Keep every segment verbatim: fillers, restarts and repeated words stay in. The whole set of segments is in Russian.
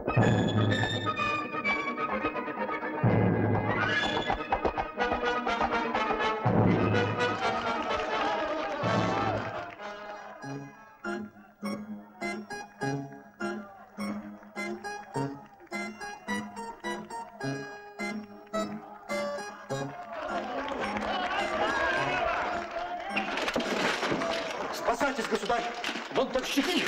Спасайтесь, государь! Вон товщики!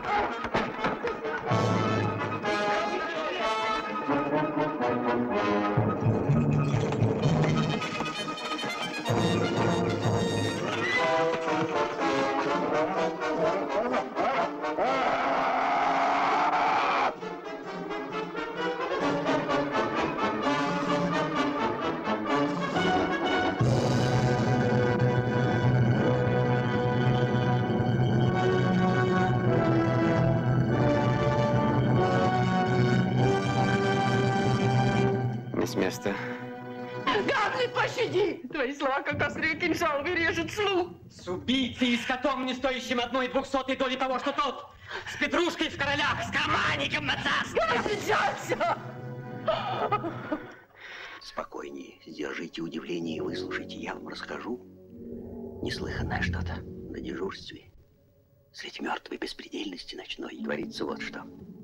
С места. Гамлет, пощади! Твои слова, как острые кинжалы, режут слух. С убийцей и с котом, не стоящим одной двухсотой доли того, что тот. С петрушкой в королях, с карманником на царстве. Сейчас! Спокойнее, сдержите удивление и выслушайте. Я вам расскажу неслыханное что-то на дежурстве. Средь мертвой беспредельности ночной творится вот что.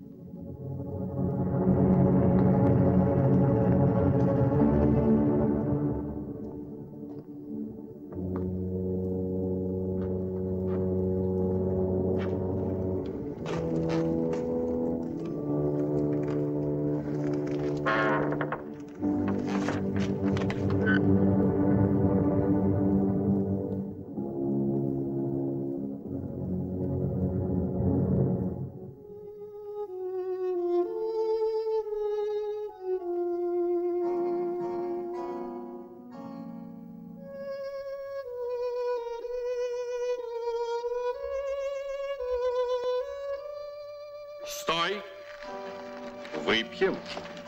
Стой! Выпьем.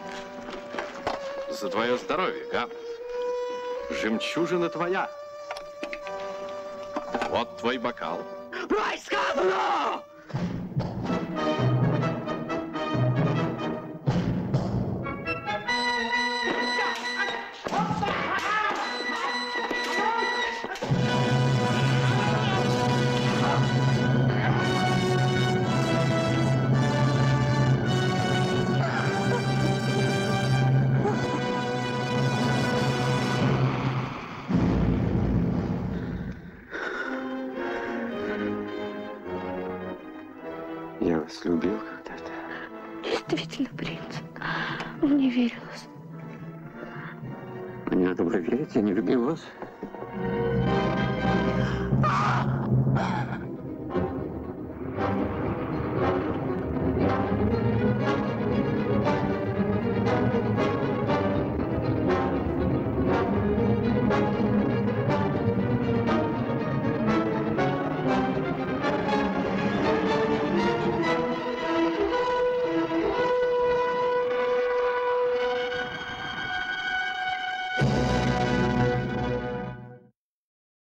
За твое здоровье, Гамлет. Жемчужина твоя. Вот твой бокал. Брось скаблу! Я вас любил когда-то. Действительно, принц. Мне верилось. Мне надо было верить, я не любил вас.